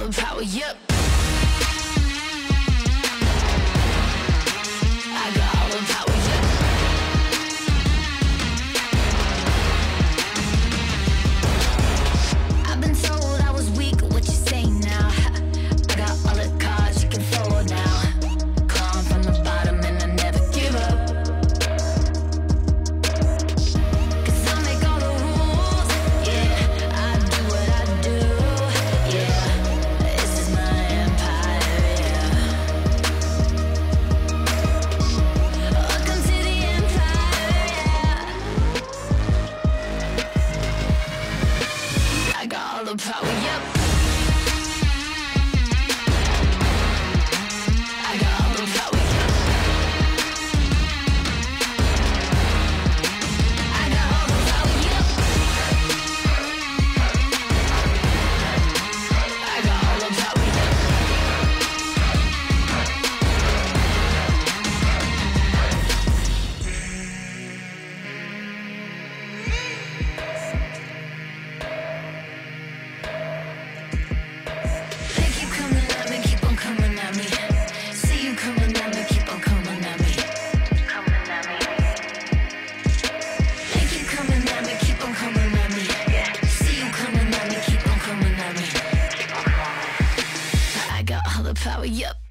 the power, yep. I got all the power, yep. I've been told I was weak, what you say now? I got all the cards you can fold now. Come from the bottom and I never give up. 'Cause I make all the rules, yeah. I do what I do, yeah. This is my empire, yeah. Welcome to the empire, yeah. I got all the power, yep. I got all the power, yep. I got all the power, yep. I got all the power, yep. They keep coming at me, keep on coming at me. See you coming at me, keep on coming at me. Coming at me. They keep coming at me, keep on coming at me. Yeah. See you coming at me, keep on coming at me. Keep on coming. I got all the power, yep.